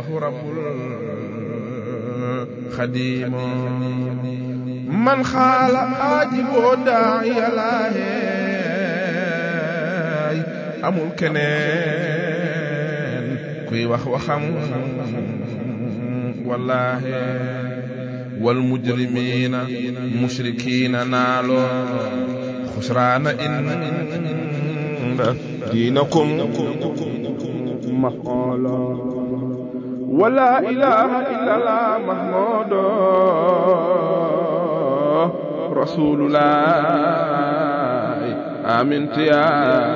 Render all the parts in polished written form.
waxu rabbul xadiim man xaala aajiboo daa'iya laahi amul keneen kuy wax waxam wallaahi wal mujrimiina mushrikiina naaloo xusraana inda diinakum maqaala wala ilaha illallah mahmudu rasulullah amintu ya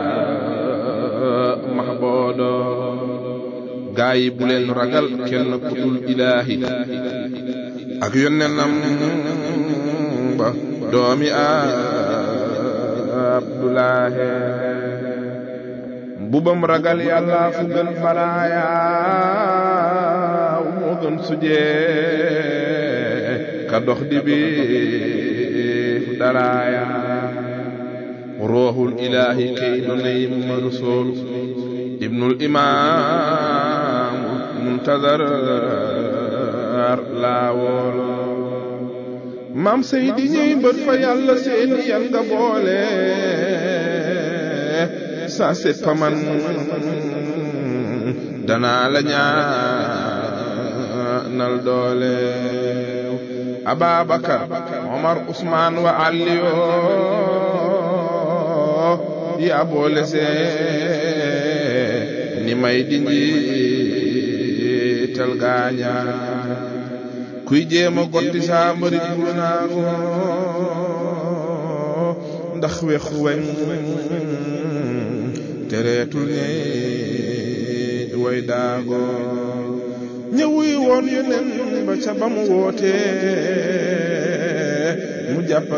mahbudu gaay bu leen ragal kenn ku dul ilaahi ak yonnenam ba doomi abdullahi bubam ragal yàlla fu gën balaaya moo gën sujee ka dox di bi fu daraaya ruuxul ilaahi kay donay ma rasul ibnul imaam muntazar laa woolo maam Seydi ñëy mbët fa yàlla seeni yal nga boole sa set fa man danaa la ñaanal doole Ababakar Omar Usmaan wa Aliyo yaa boole seeni may di njiital gaaña kuy jéema gotti saa mbëri bu naago ndax wexu weñ tereetul ne way daago ñëwuy woon yonen ba ca ba mu woote mu jàpp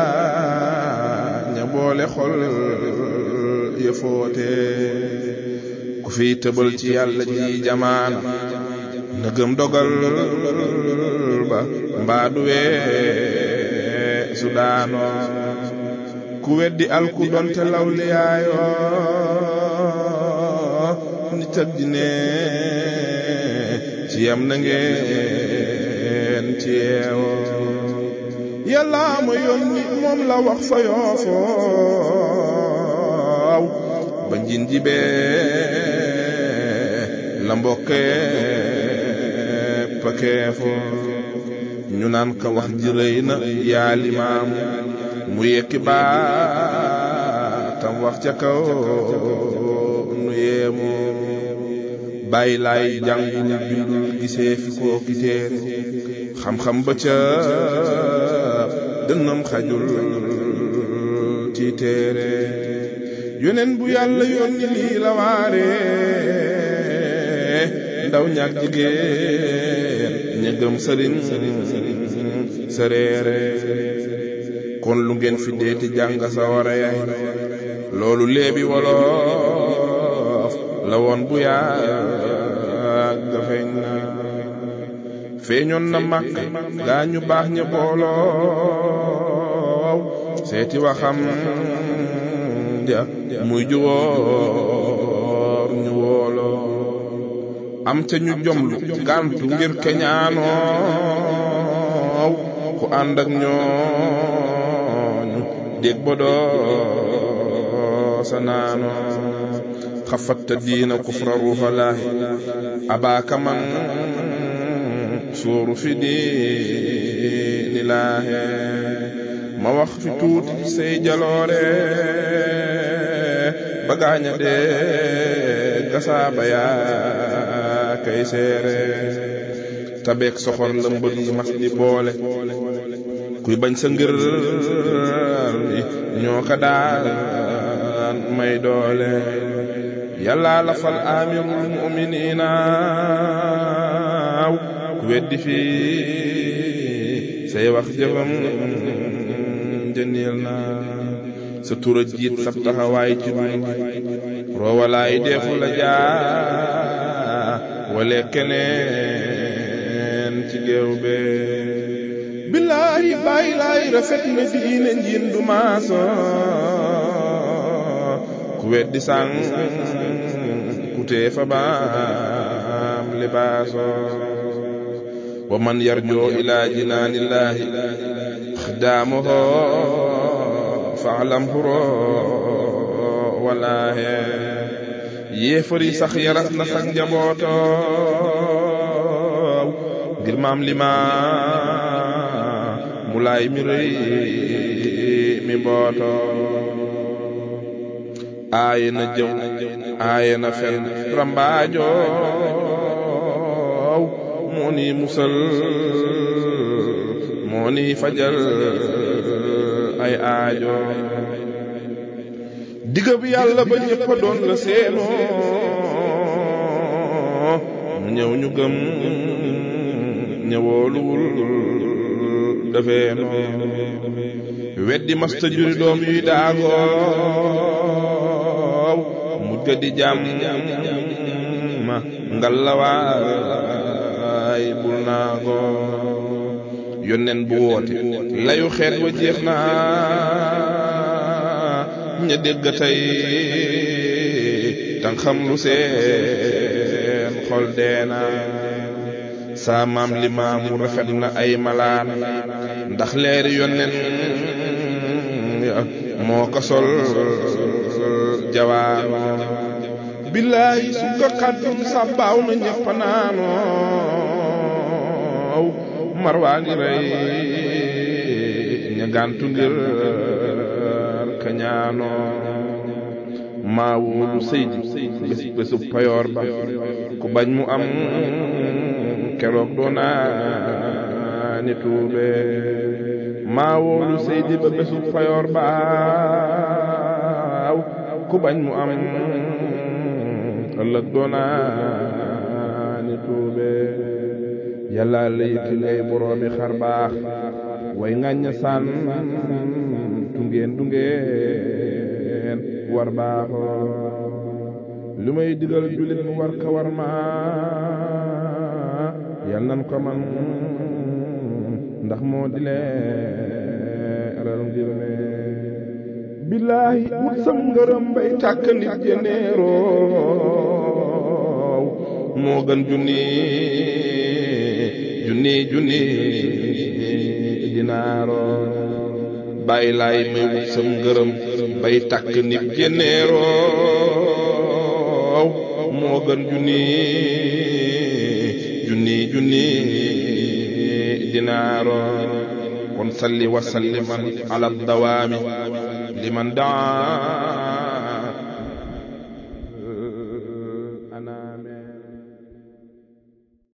gaaña boole xol ya foote ku fiy tëbal ci yàlla ji jamaana na gëm dogal ba mbaadu wee su daano ku weddi alku donte lawliyaayo nit ak dine ci yam na ngeen ci yeewo yàlla ma yónni moom la wax fa yoofoow ba njin jibee la mbokkee pakeefo ñu naan ka wax ji rëy na yaa limaam mu yekki baatam wax ca kaw nu yeemo bàyyi laay jàngul bindul gisee fi koo kitéere xam-xam ba ca dënnam xajul ci téere yonen bu yàlla yónni lii la waare ndaw ñaak jigéen ña gëm sëriñ sa reere kon lu ngeen fi deeti jàng sa wara yaay loolu léebi wolof la woon bu yàgg feeñ na feeñoon na màkk gaa ñu baax ña booloo seeti waxam ja muy juwoor ñu wooloo am ca ñu jomlu gàntu ngir keñaanoo ku ànd ak ñooñu dégg ba doo sa naanoo xafatta diina kufra ruuxalaahi abaaka man suuru fi diini laahe ma wax fi tuuti say jaloore ba gaaña dee gasaaba yaa kay seere tabeek soxor la mbët yi mas di boole kuy bañ sa ngir ñoo ka daan may doole yàlla la fal amirul mu'minina ku weddi fii say wax jëfam jëneel na sa tura jiit sab taxawaay ci dund roowalaay deefu la jaa wala keneen ci géew be billaahi bàyyi laay rafet na diine njiin du maaso ku weddi sang ku tee fa baa libaaso wa man yarju ila jinaanillahi xidaamuhu fa'lam huro walaahe yéefar yi sax yaras na sax njabooto ngir maam Limaamu Laay mi rëy mi mbooto aaye na jëw aaye na fen rambaajo moo ni musal moo ni fajal ay aajo digab yàlla ba ñëpp doon la seenoo mu ñëw ñu gëm ñëwooluwul dafeenoo weddi masta juri doom yuy daagoo mujj ga di jàmm ma ngalawaay bul naagoo yonnen bu woote layu xeet wa jeex na ña dégg tey tan xam lu seen xol deena saa maam Limaamu rafet na ay malaan ndax leeri yonnen moo ko sol jawaan billaahi su ko xaddum sàbbaaw na ñëpp naanoo marwaa ngi rey ña gàntu ngir kañaanoo maa wóolu Seydi bésu payoor ba ku bañ mu am keroog doonaa ni tuube maa wóolu Seydi ba bésu payoor ba ku bañ mu am ëllëg doonaa ni tuube yàlla layti ngay boroomi xar baax way ngañña saan tungeen dungeen war baaxoo lu may digal jullit mu war ka war ma yal nan ko man ndax moo di leeral ngir ne billaahi wut sam ngërëm bay tàkk nit jeneeroo moo gën junni dinaaroo bàyyi laay may wut sam ngërëm bay tàkk nit jeneeroo moo gën junni dinaaroo kon salli wa salliman ala dawaami liman daa